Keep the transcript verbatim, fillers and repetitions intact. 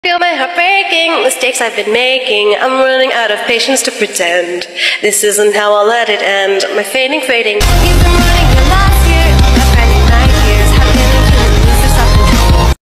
Feel my heart breaking, mistakes I've been making. I'm running out of patience to pretend. This isn't how I'll let it end. My fading, fading. You've been running your life.